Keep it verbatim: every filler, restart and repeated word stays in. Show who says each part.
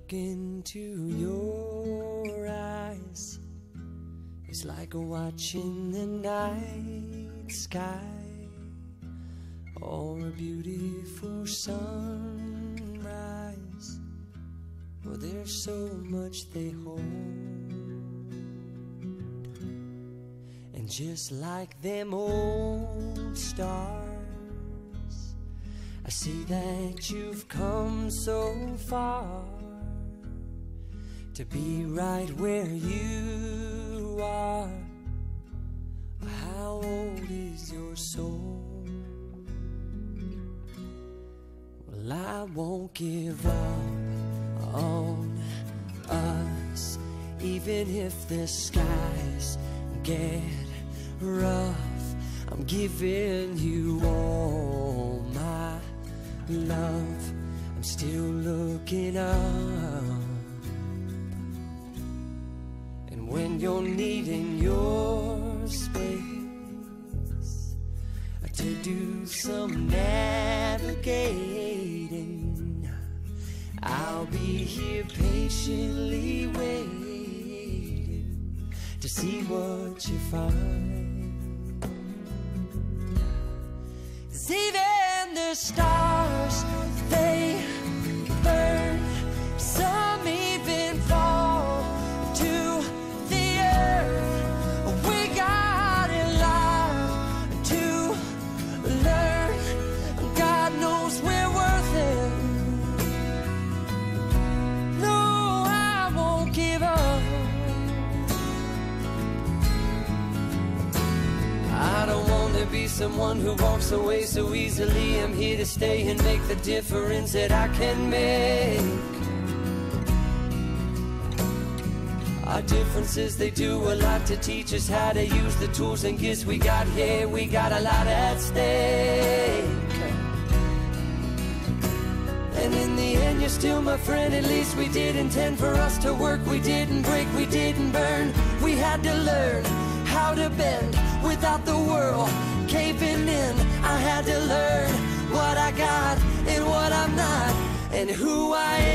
Speaker 1: look into your eyes, it's like watching the night sky or a beautiful sunrise. Well, there's so much they hold, and just like them old stars, I see that you've come so far to be right where you are. How old is your soul? Well, I won't give up on us, even if the skies get rough. I'm giving you all my love. I'm still looking up, and when you're needing your space to do some navigating, I'll be here patiently waiting to see what you find. 'Cause even the stars, they burn, some even fall to the earth. We got a lot to learn. God knows we're worth it. No, I won't give up. I don't want to be someone who walks away so easily. I'm here to stay and make the difference that I can make. Our differences, they do a lot to teach us how to use the tools and gifts we got here. We got a lot at stake, and in the end you're still my friend. At least we did intend for us to work. We didn't break, we didn't burn. We had to learn how to bend without the world caving in. I had to learn what I got and what I'm not, and who I am.